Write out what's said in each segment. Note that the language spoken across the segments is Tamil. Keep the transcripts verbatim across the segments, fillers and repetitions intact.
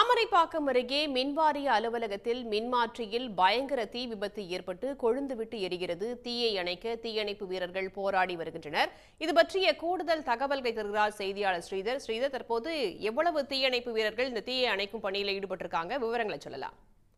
தாமரைப்பாக்கம் அருகே மின்வாரிய அலுவலகத்தில் மின்மாற்றியில் பயங்கர தீ விபத்து ஏற்பட்டு கொழுந்துவிட்டு எரிகிறது. தீயை அணைக்க தீயணைப்பு வீரர்கள் போராடி வருகின்றனர். இது பற்றிய கூடுதல் தகவல்களை தருகிறார் செய்தியாளர் ஸ்ரீதர். ஸ்ரீதர், தற்போது எவ்வளவு தீயணைப்பு வீரர்கள் இந்த தீயை அணைக்கும் பணியில் ஈடுபட்டிருக்காங்க? விவரங்களை சொல்லலாம்.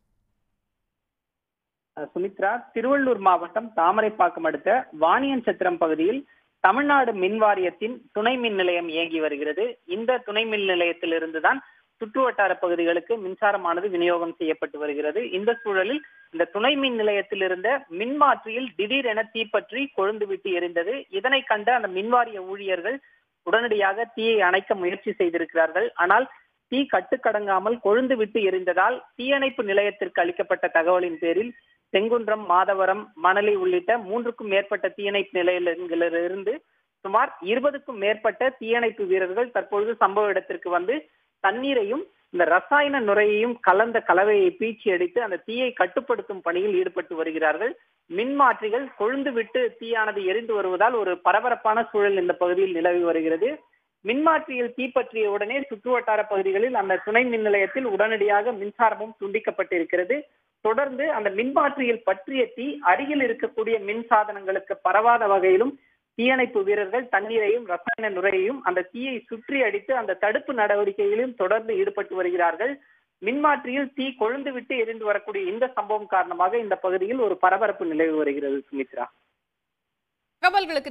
சுமித்ரா, திருவள்ளூர் மாவட்டம் தாமரைப்பாக்கம் அடுத்த வாணியன்சத்திரம் பகுதியில் தமிழ்நாடு மின் வாரியத்தின் துணை மின் நிலையம் இயங்கி வருகிறது. இந்த துணை மின் நிலையத்திலிருந்துதான் சுற்று வட்டார பகுதிகளுக்கு மின்சாரமானது விநியோகம் செய்யப்பட்டு வருகிறது. இந்த சூழலில் இந்த துணை மின் நிலையத்தில் இருந்த மின்மாற்றியில் திடீரென தீப்பற்றி கொழுந்து விட்டு எரிந்தது. இதனை கண்ட அந்த மின்வாரிய ஊழியர்கள் உடனடியாக தீயை அணைக்க முயற்சி செய்திருக்கிறார்கள். ஆனால் தீ கட்டுக்கடங்காமல் கொழுந்து விட்டு எரிந்ததால் தீயணைப்பு நிலையத்திற்கு அளிக்கப்பட்ட தகவலின் பேரில் செங்குன்றம், மாதவரம், மணலி உள்ளிட்ட மூன்றுக்கும் மேற்பட்ட தீயணைப்பு நிலையங்களிலிருந்து சுமார் இருபதுக்கும் மேற்பட்ட தீயணைப்பு வீரர்கள் தற்பொழுது சம்பவ இடத்திற்கு வந்து தண்ணீரையும் இந்த ரசாயன நுரையையும் கலந்த கலவையை பீச்சி அடித்து அந்த தீயை கட்டுப்படுத்தும் பணியில் ஈடுபட்டு வருகிறார்கள். மின்மாற்றிகள் கொழுந்து விட்டு தீயானது எரிந்து வருவதால் ஒரு பரபரப்பான சூழல் இந்த பகுதியில் நிலவி வருகிறது. மின்மாற்றியில் தீப்பற்றிய உடனே சுற்றுவட்டார பகுதிகளில் அந்த துணை மின் நிலையத்தில் உடனடியாக மின்சாரமும் துண்டிக்கப்பட்டிருக்கிறது. தொடர்ந்து அந்த மின்மாற்றியில் பற்றிய தீ அருகில் இருக்கக்கூடிய மின் சாதனங்களுக்கு பரவாத வகையிலும் தீயணைப்பு வீரர்கள் தண்ணீரையும் ரசாயன நுரையையும் அந்த தீயை சுற்றி அடித்து அந்த தடுப்பு நடவடிக்கைகளிலும் தொடர்ந்து ஈடுபட்டு வருகிறார்கள். மின்மாற்றியில் தீ கொழுந்து விட்டு எரிந்து வரக்கூடிய இந்த சம்பவம் காரணமாக இந்த பகுதியில் ஒரு பரபரப்பு நிலவி வருகிறது. சுமித்ரா, தகவல்களுக்கு